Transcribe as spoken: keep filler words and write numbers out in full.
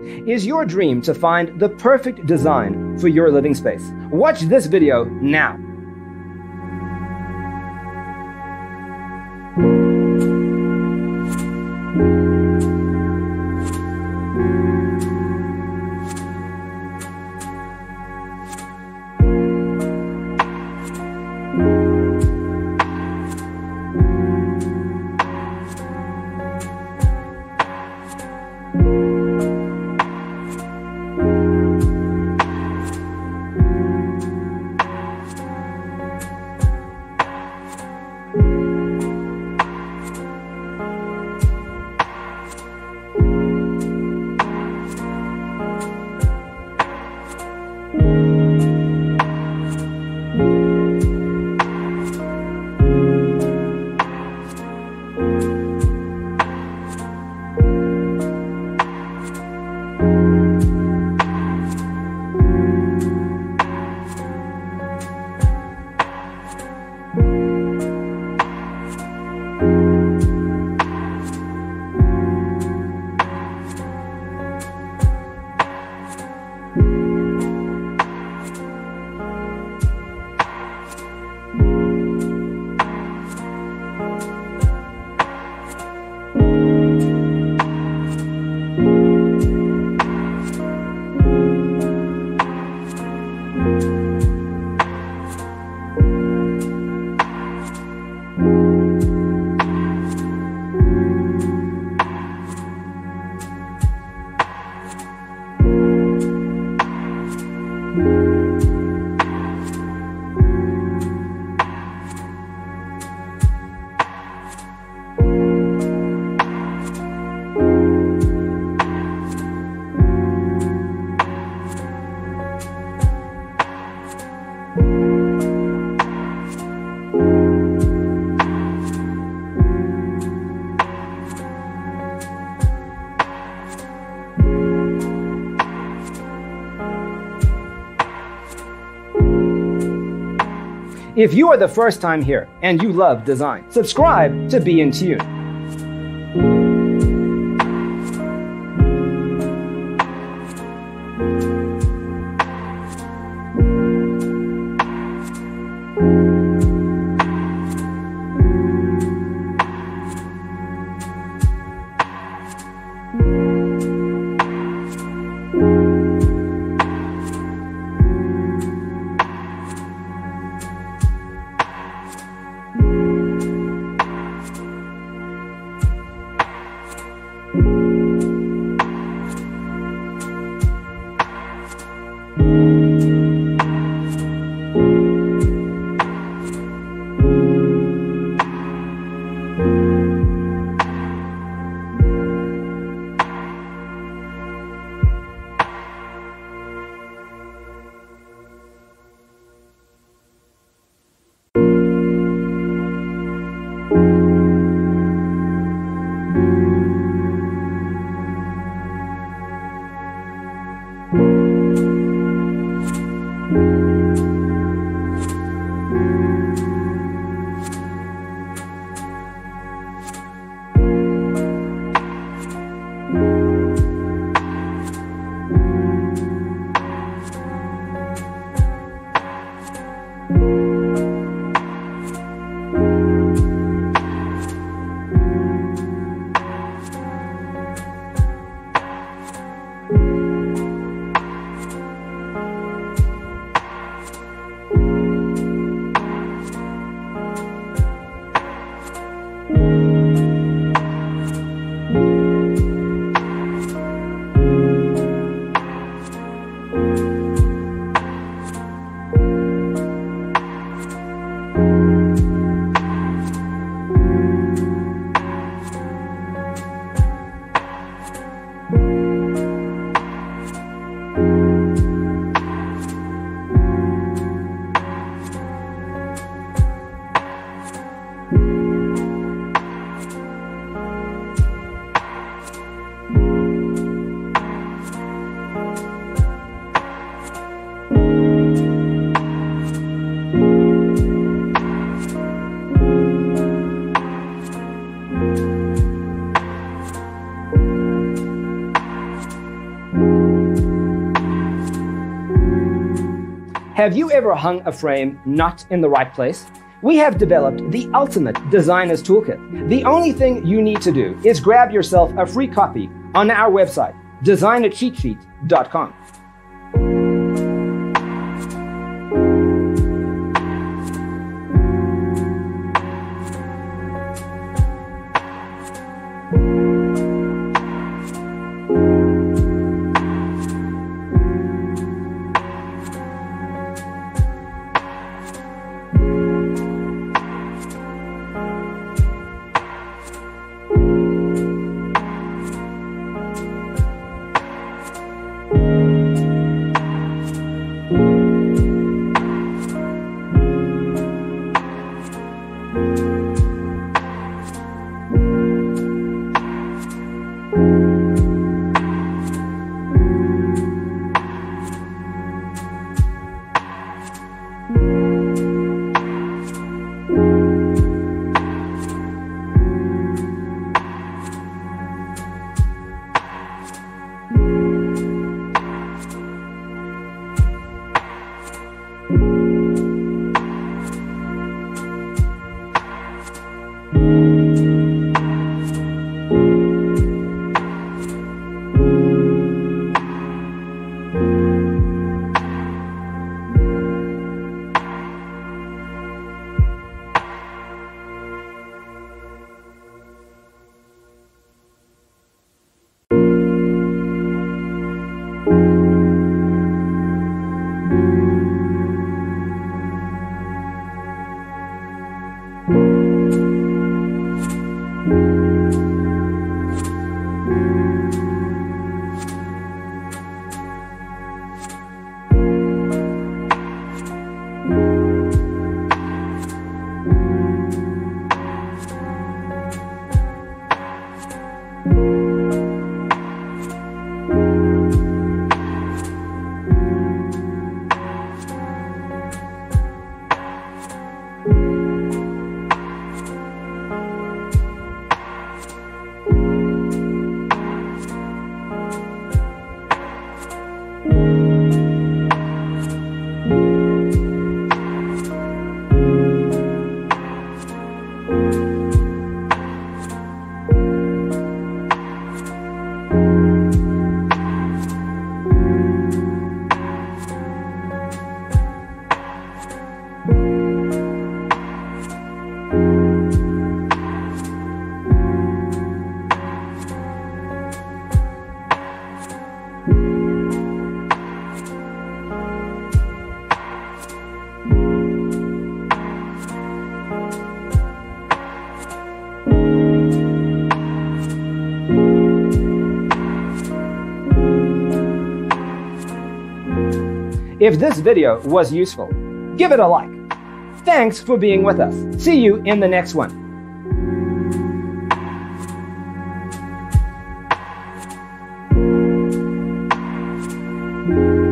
Is your dream to find the perfect design for your living space? Watch this video now. If you are the first time here and you love design, subscribe to be in tune. Have you ever hung a frame not in the right place? We have developed the ultimate designer's toolkit. The only thing you need to do is grab yourself a free copy on our website, designer cheat sheet dot com. If this video was useful, give it a like. Thanks for being with us. See you in the next one. Thank you.